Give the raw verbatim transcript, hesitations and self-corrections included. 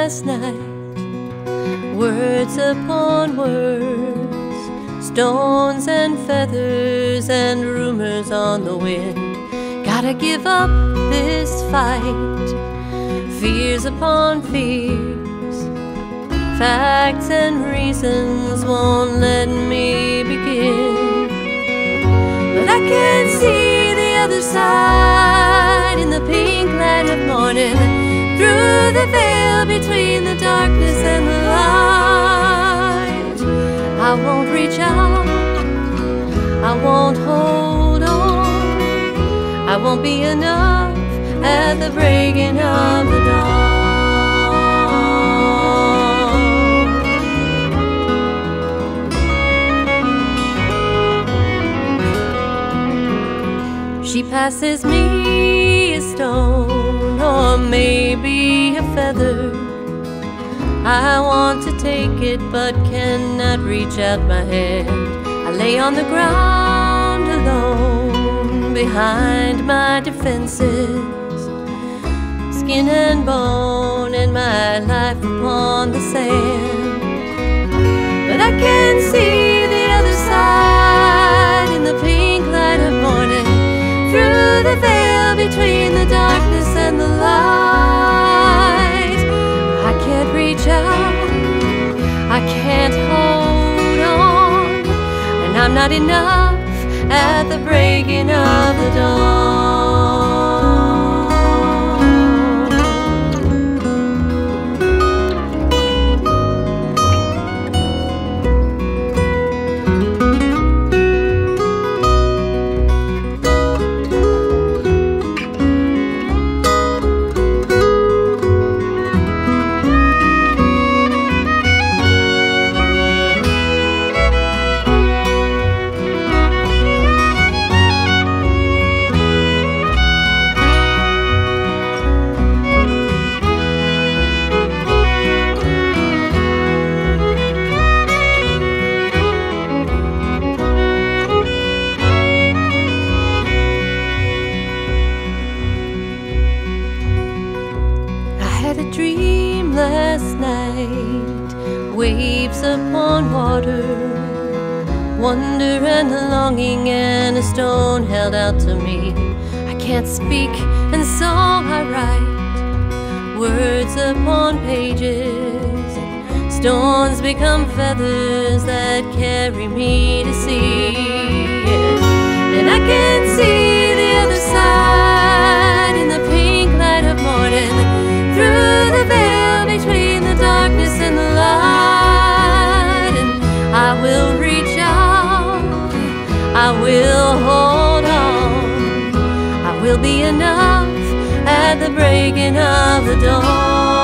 last night. Words upon words, stones and feathers and rumors on the wind. Gotta give up this fight, fears upon fears, facts and reasons won't let me begin. But I can see the other side in the pink light of morning, through the veil between the darkness and the light. I won't reach out, I won't hold on, I won't be enough at the breaking of the dawn. She passes me a stone, or maybe a feather. I want to take it but cannot reach out my hand. I lay on the ground alone, behind my defenses, skin and bone and my life upon the sand. But I can see the other side in the pink light of morning, through the veil between the darkness and the light. I can't reach out, I can't hold on, and I'm not enough at the breaking of the dawn. Dream last night, waves upon water, wonder and longing and a stone held out to me. I can't speak and so I write words upon pages, stones become feathers that carry me to sea. And I can see the other side in the pink light of morning, through the veil between the darkness and the light. And I will reach out, I will hold on, I will be enough at the breaking of the dawn.